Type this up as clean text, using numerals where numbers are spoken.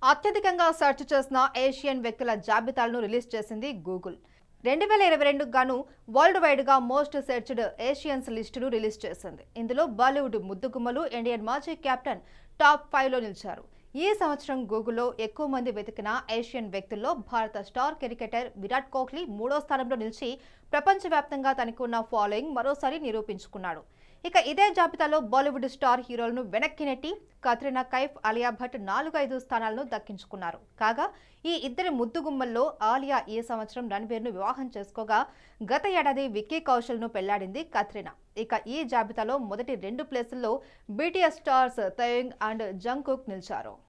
అత్యధికంగా సెర్చ్ చేసిన ఏషియన్ వ్యక్తుల జాబితాలను రిలీజ్ చేసింది గూగుల్. 2022 గాను వరల్డ్ వైడ్ గా మోస్ట్ సెర్చ్డ్ ఏషియన్స్ లిస్టును రిలీజ్ చేసింది. ఇందులో బాలీవుడ్ ముద్దుగుమ్మలు, ఇండియన్ మాజీ కెప్టెన్ టాప్ 5లో నిలిచారు. ఈ సంవత్సరం గూగుల్లో ఎక్కువ మంది వెతికిన ఏషియన్ వ్యక్తుల్లో భారత స్టార్ క్రికెటర్ విరాట్ కోహ్లీ 3వ స్థానంలో నిలిచి ప్రపంచవ్యాప్తంగా తనకు ఉన్న ఫాలోయింగ్ మరోసారి నిరూపించుకున్నాడు. ఇక ఇదే జాబితాలో బాలీవుడ్ స్టార్ హీరోలను వెనక్కి నెట్టి కత్రినా కైఫ్, ఆలియా భట్ 4-5 స్థానాలను దక్కించుకున్నారు. కాగా ఈ ఇద్దరి ముద్దుగుమ్మల్లో ఆలియా ఈ సంవత్సరం రణబీర్ను వివాహం చేసుకోగా గత ఏడాది విక్కీ కౌశల్ను పెళ్లాడింది కత్రినా. ఇక ఈ జాబితాలో మొదటి 2 ప్లేసుల్లో BTS stars Taehyung and Jungkook నిలిచారు.